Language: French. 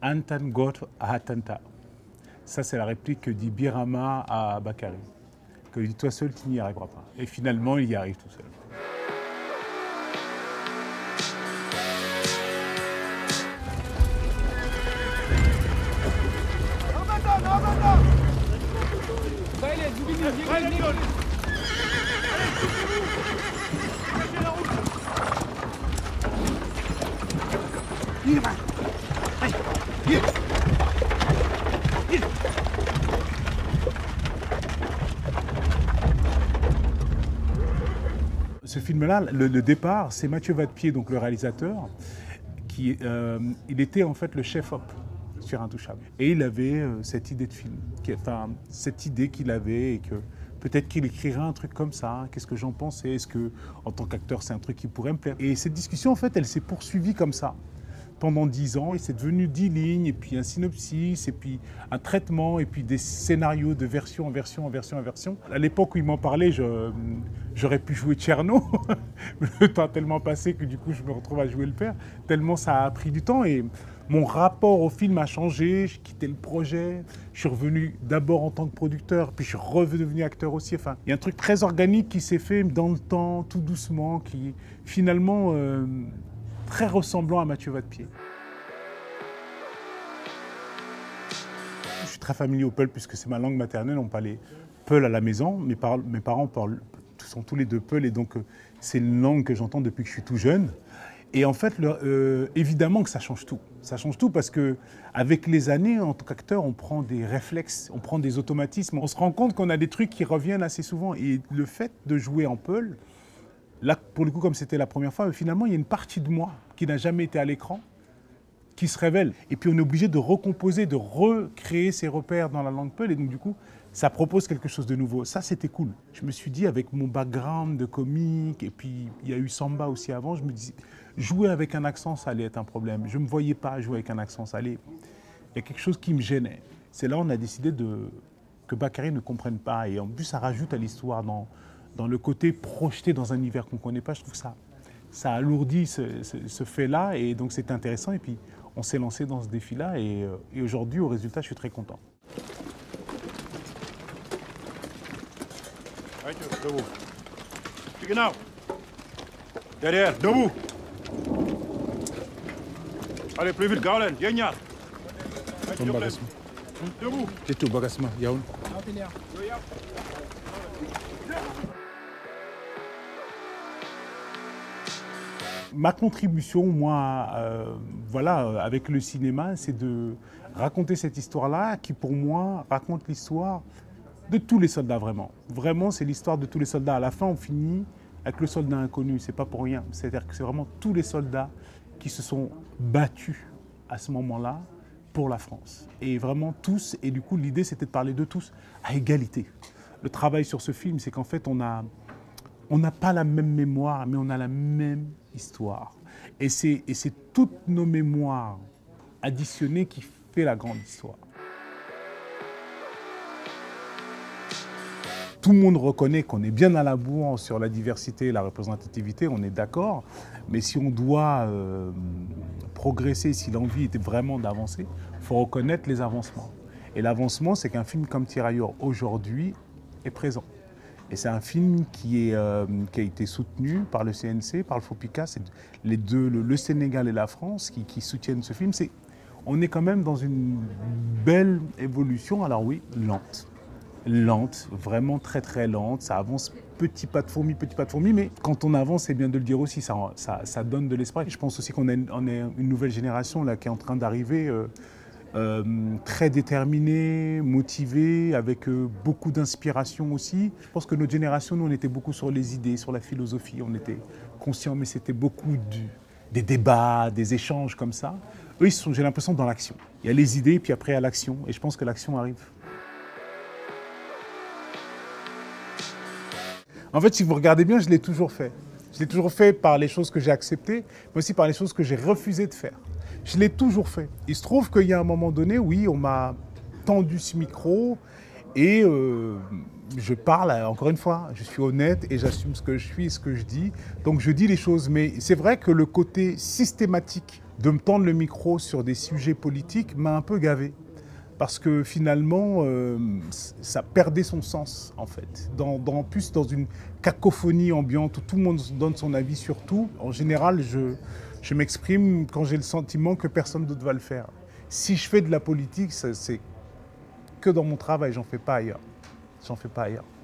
Antan Got Hatanta. Ça, c'est la réplique que dit Birama à Bakary. Que dit toi seul, tu n'y arriveras pas. Et finalement, il y arrive tout seul. Ce film-là, le départ, c'est Mathieu Vadepied, donc le réalisateur, il était en fait le chef-op sur Intouchable. Et il avait cette idée de film, cette idée qu'il avait et que peut-être qu'il écrirait un truc comme ça. Qu'est-ce que j'en pensais? Est-ce que, en tant qu'acteur, c'est un truc qui pourrait me plaire? Et cette discussion, en fait, elle s'est poursuivie comme ça pendant 10 ans, et c'est devenu 10 lignes, et puis un synopsis, et puis un traitement, et puis des scénarios de version en version en version en version. À l'époque où il m'en parlait, j'aurais pu jouer Tcherno. Le temps a tellement passé que du coup je me retrouve à jouer le père, tellement ça a pris du temps, et mon rapport au film a changé, j'ai quitté le projet, je suis revenu d'abord en tant que producteur, puis je suis redevenu acteur aussi. Enfin, il y a un truc très organique qui s'est fait dans le temps, tout doucement, qui finalement... très ressemblant à Mathieu Vadepied. Je suis très familier au Peul puisque c'est ma langue maternelle, on parlait Peul à la maison. Mes parents sont tous les deux Peul, et donc c'est une langue que j'entends depuis que je suis tout jeune. Et en fait, évidemment que ça change tout. Ça change tout parce qu'avec les années, en tant qu'acteur, on prend des réflexes, on prend des automatismes. On se rend compte qu'on a des trucs qui reviennent assez souvent. Et le fait de jouer en Peul, là, pour le coup, comme c'était la première fois, finalement, il y a une partie de moi qui n'a jamais été à l'écran, qui se révèle. Et puis, on est obligé de recomposer, de recréer ces repères dans la langue Peul. Et donc, du coup, ça propose quelque chose de nouveau. Ça, c'était cool. Je me suis dit, avec mon background de comique, et puis il y a eu Samba aussi avant, je me disais, jouer avec un accent, ça allait être un problème. Je ne me voyais pas jouer avec un accent, ça allait... Il y a quelque chose qui me gênait. C'est là où on a décidé que Bakary ne comprenne pas. Et en plus, ça rajoute à l'histoire dans le côté projeté dans un univers qu'on ne connaît pas. Je trouve que ça alourdit ce fait-là, et donc c'est intéressant. Et puis on s'est lancé dans ce défi-là, et aujourd'hui, au résultat, je suis très content. Debout. Genau. Derrière, debout. Allez, plus vite, Gaulen, génial. Debout. C'est tout, Bagasma, Yaoun. Ma contribution, moi, voilà, avec le cinéma, c'est de raconter cette histoire-là qui, pour moi, raconte l'histoire de tous les soldats, vraiment. Vraiment, c'est l'histoire de tous les soldats. À la fin, on finit avec le soldat inconnu. C'est pas pour rien. C'est-à-dire que c'est vraiment tous les soldats qui se sont battus à ce moment-là pour la France. Et vraiment tous. Et du coup, l'idée, c'était de parler de tous à égalité. Le travail sur ce film, c'est qu'en fait, on n'a pas la même mémoire, mais on a la même histoire. Et c'est toutes nos mémoires additionnées qui fait la grande histoire. Tout le monde reconnaît qu'on est bien à la bourre sur la diversité et la représentativité, on est d'accord. Mais si on doit progresser, si l'envie était vraiment d'avancer, il faut reconnaître les avancements. Et l'avancement, c'est qu'un film comme Tirailleurs aujourd'hui est présent. Et c'est un film qui a été soutenu par le CNC, par le FOPICA, c'est les deux, le Sénégal et la France, qui soutiennent ce film. On est quand même dans une belle évolution, alors oui, lente, vraiment très très lente, ça avance petit pas de fourmi, mais quand on avance, c'est bien de le dire aussi, ça donne de l'espoir. Je pense aussi qu'on est une nouvelle génération là, qui est en train d'arriver, très déterminée, motivée, avec beaucoup d'inspiration aussi. Je pense que notre génération, nous, on était beaucoup sur les idées, sur la philosophie, on était conscients, mais c'était beaucoup des débats, des échanges comme ça. Eux, ils sont, j'ai l'impression, dans l'action. Il y a les idées, puis après, il y a l'action, et je pense que l'action arrive. En fait, si vous regardez bien, je l'ai toujours fait. Je l'ai toujours fait par les choses que j'ai acceptées, mais aussi par les choses que j'ai refusé de faire. Je l'ai toujours fait. Il se trouve qu'il y a un moment donné, oui, on m'a tendu ce micro et je parle, encore une fois, je suis honnête et j'assume ce que je suis et ce que je dis. Donc je dis les choses, mais c'est vrai que le côté systématique de me tendre le micro sur des sujets politiques m'a un peu gavé. Parce que finalement, ça perdait son sens, en fait. Plus dans une cacophonie ambiante où tout le monde donne son avis sur tout, en général, je m'exprime quand j'ai le sentiment que personne d'autre va le faire. Si je fais de la politique, c'est que dans mon travail, j'en fais pas ailleurs. J'en fais pas ailleurs.